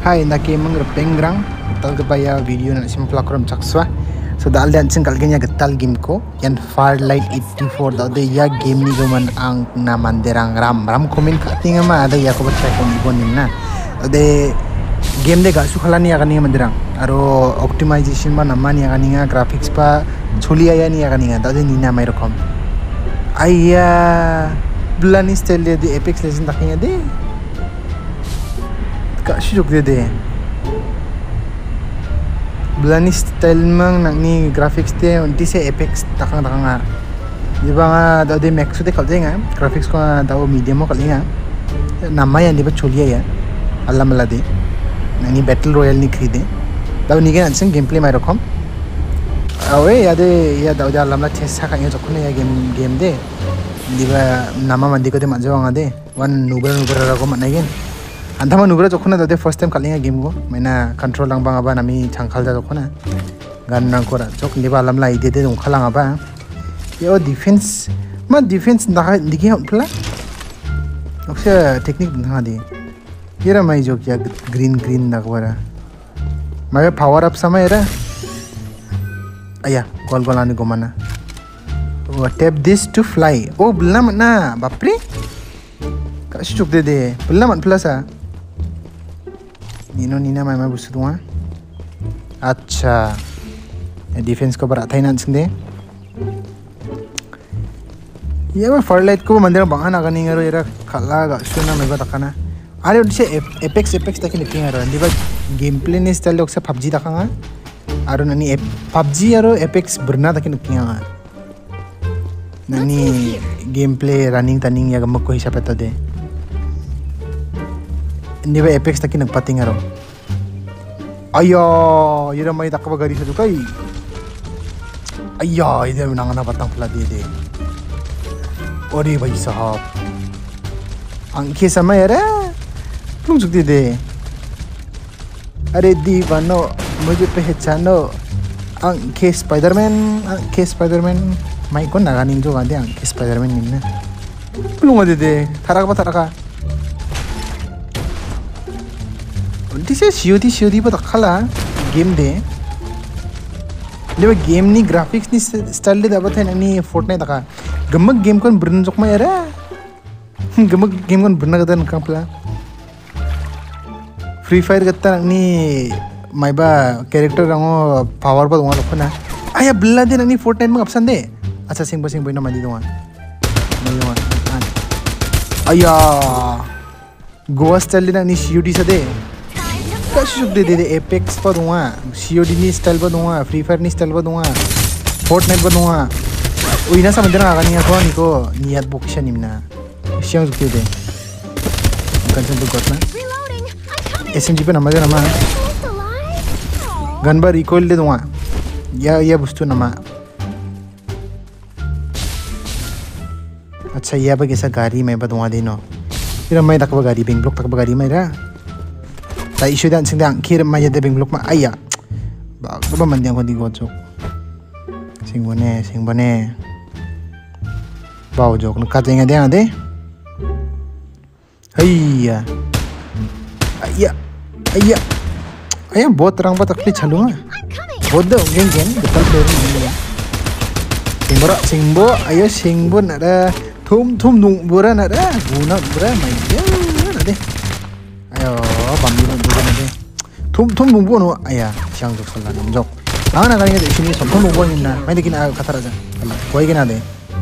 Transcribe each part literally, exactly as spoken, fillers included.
Hai na ke mang pengrang tal ke baya video na sim plakram chakswa so dal dan sing kalgenya getal game ko yan Farlight eighty-four da de ya game ni goman ang na manderang ram ram komen khatinga ma ada ya ko try ko ibonin na de game de ga su khalani ya kani manderang aro optimization ma namani ya kani graphics pa chuli aya ni ya kani da de nina mai rokom ayya blani style de Apex Legends taknya de Kasih de de Blani style mang nang ni graphics te unti se Apex takang takang nga di ba nga daw de max de kalde nga graphics ko daw medium mo kalde nga nama yan di ba chulia ya alam la de nang ni battle royale ni khide daw ni gan sing gameplay mai rokom awe ya de ya daw da alam la chesa ka yo jokune ya game game de di ba nama mandi ko de manjo nga de one nuber nuber ra ko man gen Antama nubra jokona dade first time kalinga game go maina control lang bang aba nami changkhal da jokona gan nang kora jok liba lam lai de de jong khalang aba yo defense ma defense na digi pla oksha technique na de kira mai jok ya green green na kora mai power up sama era aya gol golani go mana oh tap this to fly oh blam na bapre ka shuk de de blam plus a Nino nina mai mai busu dunga acha defense ko barat thai nan sinde ye ma Farlight ko mandir bangana gani ngaro era khala ga suna mai ba takana are se Apex Apex takin king aro diba gameplay ni style oksa P U B G takanga aro nani P U B G aro Apex berna takin king anga nani gameplay running taning ya gamak ko hisap eta de Ini ba Apex taki nagpating aro. Ayo, yun may takba gari sa dukay. Ayo, ide nang na batang pala dede. Ori ba sahab. Ang kisa may ara. Plungsuk dede. Are di bano, mujhe pehchano. Ang ke Spider-Man, ang ke Spider-Man may ko naganin jo gande ang ke Spider-Man ninna. Plunga dede, taraka ba taraka. This is C O D C O D pa takhala game de lewa game ni graphics ni style de dapat hai ni Fortnite taka gamag game kon burn jok ma era gamag game kon burna gadan kampla Free Fire gatta ni mai ba character rango power pa dunga lokna aya billa de ni Fortnite mang option de acha sing ba sing boy na mali dunga mali dunga aya goa style de ni C O D sa de Kasih de de Apex pa dunga C O D ni style ba dunga Free Fire ni style ba dunga Fortnite ba dunga uy na sa mandira ka niya ko ni ko niat book siya nimna siyang zukti de kan sa bugot na S M G pa naman din naman gun ba recoil de dunga ya ya busto nama अच्छा ये अब कैसा गाड़ी में बदलवा देनो फिर मैं तक गाड़ी बिंग ब्लॉक तक गाड़ी में रहा Tay isu dan sing dang kirim aja de bing blok ma aya. Ba ba man diang ko di gojok. Sing bone sing bone. Ba jok ka tenga de ade. Ayya. Ayya. Ayya. Ayya बहुत रंग बात अकली चलूँगा. बहुत दो game game betul betul ya. Singbora singbo ayo singbo nada thum thum dung bora nada guna bora mai ya nada. Ayo bambi nunggu nade, tum tum nunggu no, ayah siang jok salah namjok. Angan agak ingat sini som tum nunggu ni na, main dikin agak kata raja, kau ingin ade.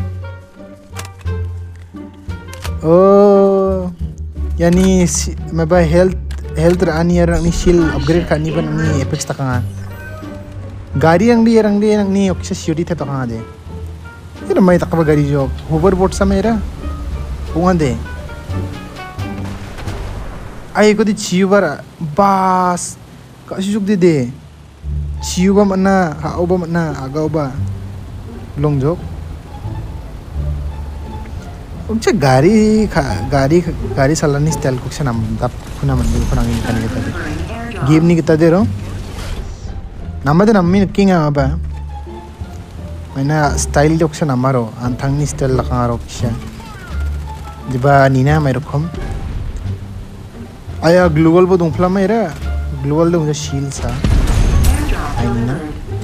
Oh, yani maba health health rani orang ni shield upgrade kan ni pun ni Apex takanga. Gari yang dia yang dia yang ni oksa C O D te takanga de. Ini main takwa gari jok, hoverboard sama era, pungan de. Ay ko di ciubar bas kasih juk de ciuba mana hau ba mana agau ba longjok unche gari gari gari salani style ko sana tap kuna man ko nang kan kita de game ni kita de ro namade nammi kinga ba mana style jok sana maro antang ni style lakang ro kisha diba nina mai rokom Ayah global bo dong flam era global do shield sa aina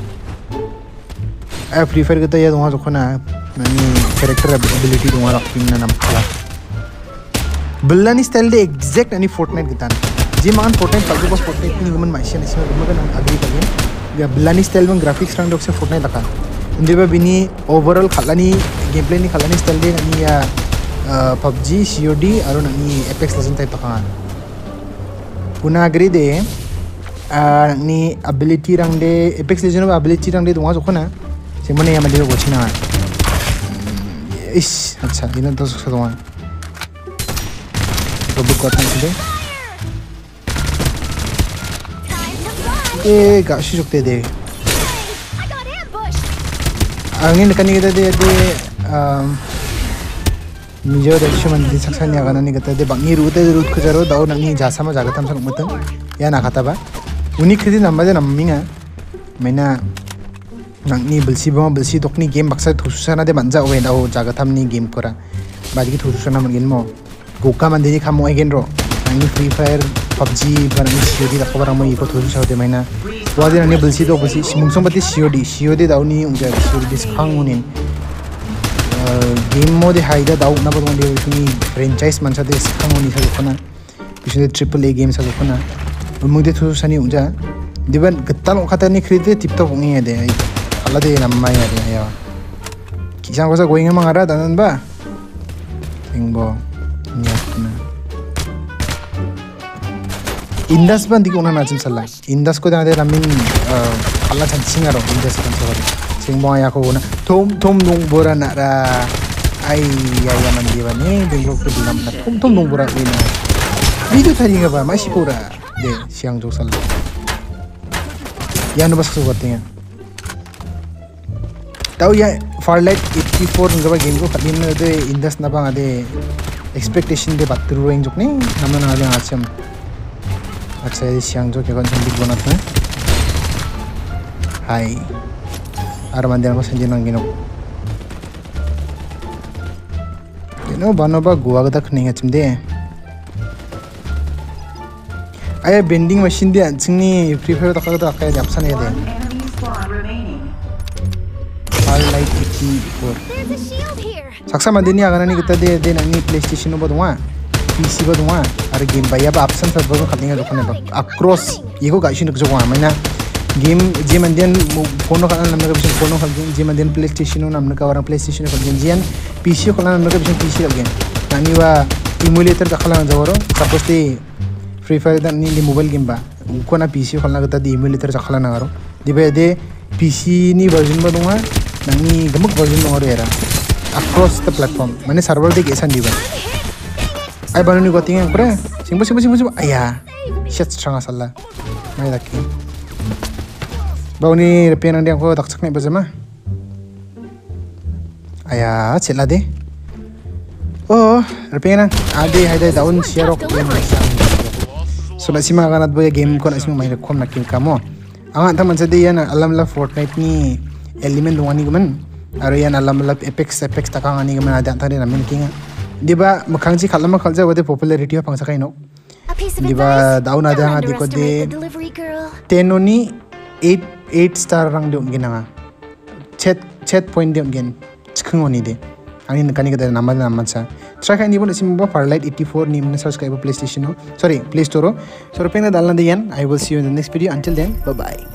I prefer kita ya dunga jokona nani character ability dunga rakin na namkala bellani style de exact ani Fortnite kita je makan Fortnite pagi bos Fortnite ni guman masih nasi guman kan agree kalian ya bellani style bang graphics rang dok se Fortnite laka indi ba bini overall khalani gameplay ni khalani style de nani ya P U B G C O D aru nani Apex Legends type taka puna agree de ni ability rang de Apex Legends ba ability rang de dunga jokona Simone yang mandiri gocina. Ish, अच्छा ini तो susah doang. Robot kuatan sih deh. Eh, gak sih cukte deh. Angin dekat ni kita deh deh. Mijau dari cuma di saksanya kan ni kita deh bangi rute rute kejaru tahu nanti jasa mah jaga tam sangat betul. Ya nak kata ba. Unik kerja nama je nama minga. Mana nang ni belsi bama belsi dokni game baksa thususana de manja owe dau jaga thamni game kora badgi thususana mangin mo goka mandini khamo again ro nang ni free fire P U B G ban ni C O D da khabar mo iko thususana de maina wadi nang ni belsi do belsi mungsong pati C O D C O D dau ni ungja C O D dis khangunin game mo de haida dau na bon de ni franchise mancha de khanguni sa khona bisne triple A game sa khona mung de thususani ungja diban getal khata ni khide tip top ngi de Allah deh namanya deh ya. Kisah kosa gue ingin mengarah dan ba, tinggal niatnya. Indas ban tiga orang macam salah. Indas ko dah ada ramin Allah cancing aro indas kan soalnya. Tinggal ya ko na. Tom tom nung bora nak ra. Ay ya ya mandi ban ni tinggal ko bilang na tom tom nung bora ini. Video tadi nggak ba masih pura deh siang jauh salah. Ya nubas kesukaannya. Tahu ya Farlight eighty-four nggak game ko kali ini ada indas nabang ada expectation de batter range jok nih nama nama yang acem acem siang jok ya kan cantik banget nih Hai armandian ko sanjay nang ginok gino bano ba gua gada kning acem de ayah bending machine de ancing nih prepare tak ada tak kayak japsan ya de Farlight eighty-four. Saksa mandini agana ni kita de de nani PlayStation ba dunga P C ba dunga ar game ba ya ba option sa ba khatinga dokone ba across yego ga shin ko maina game je mandian phone ka namna ka bisan phone ka je mandian PlayStation namna ka orang PlayStation ka game jian P C ko namna ka bisan P C ka game nani ba emulator ka khala jawaro suppose te Free Fire dan ni mobile game ba ko na P C ko na ka di emulator ka khala na garo di ba de P C ni version ba dunga nani gemuk version nongor era across the platform mana server de kesan diba ay banu ni goting yang pre simbo simbo simbo simbo ayah shit strong asalla mai daki bau ni repian andi aku tak cakne bazama ayah cela de oh repian ade haida daun siarok so nasima ganat boy game ko nasima mai rekom nakin kamo angan taman sade yan alam la Fortnite ni element dungani gaman aro yan alam la Apex Apex takangani gaman ada antare namin kinga diba makangji khalama khalja wade popularity ha pangsa kaino diba daun ada nga diko de tenoni eight eight star rang de ginanga chat chat point de gen chkhngoni de ani nakani kada nama nama sa traka ni bon simba Farlight eighty-four ni mena search kaiba PlayStation no sorry Play Store so pena dalna de yan I will see you in the next video until then bye bye